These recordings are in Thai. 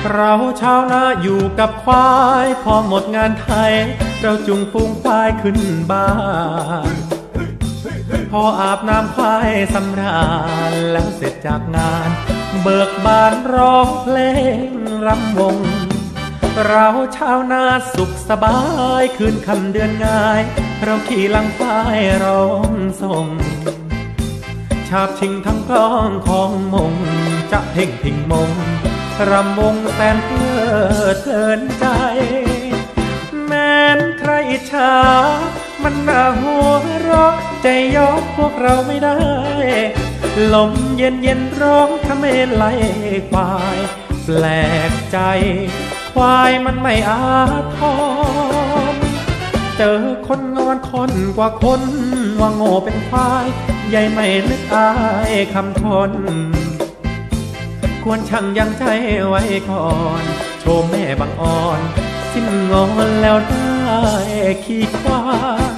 เราชาวนาอยู่กับควายพอหมดงานไถเราจุงฟูงควายขึ้นบ้านพออาบน้ำควายสำราญแล้วเสร็จจากงานเบิกบานร้องเพลงรำวงเราชาวนาสุขสบายคืนคำเดือนง่ายเราขี่ลังควายร้องส่งชาบชิงทั้งกลองของมงจะเพ่งพิงมงรำวงแสนเพลิดเพลินใจแม้นใครอิจฉามันน่าหัวเราะใจยอกพวกเราไม่ได้ลมเย็นเย็นร้องทะเมนไหลควายแปลกใจควายมันไม่อาทรเจอคนนอนคนกว่าคนว่าโง่เป็นควายใหญ่ไม่นึกอายคำทนควรชั่งยังใจไว้ก่อนโชว์แม่บังอ่อนสิ้นงอนแล้วได้ขี่ควาย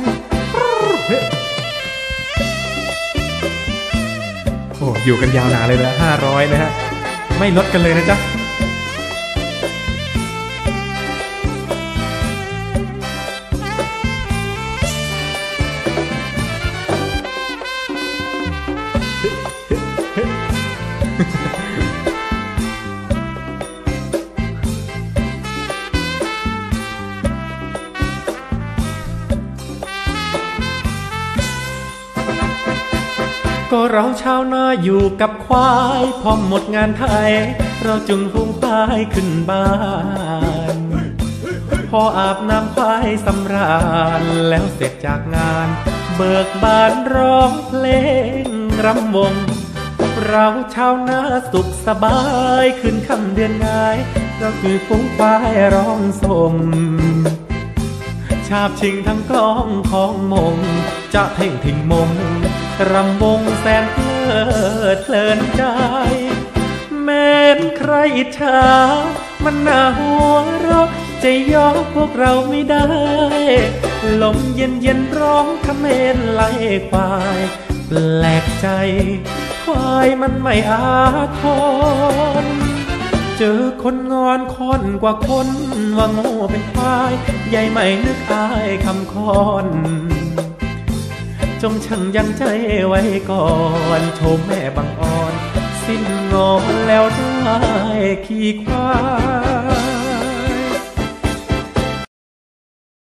โอ้อยู่กันยาวนานเลยนะ500นะฮะไม่ลดกันเลยนะจ๊ะก็เราชาวนาอยู่กับควายพอหมดงานไถเราจุงฟูงควายขึ้นบ้านพออาบน้ำควายสำราญแล้วเสร็จจากงานเบิกบานร้องเพลงรำวงเราชาวนาสุขสบายขึ้นคำเดือนง่ายเราคือฟูงควายร้องส่งชาบชิงทั้งกลองของมงจะเพ่งทิ้งมงรำวงแสนเพลิดเพลินใจแม้นใครอิจฉามันน่าหัวเราะจะยอพวกเราไม่ได้ลมเย็นเย็นร้องทะเมนไหลควายแปลกใจควายมันไม่อาทรเจอคนงอนคนกว่าคนว่าโง่เป็นควายใหญ่ไม่นึกอายคำคอนจงชั่งยังใจไว้ก่อนโชมแม่บังอ่อนสิ้นงอนแล้วได้ขี่ควาย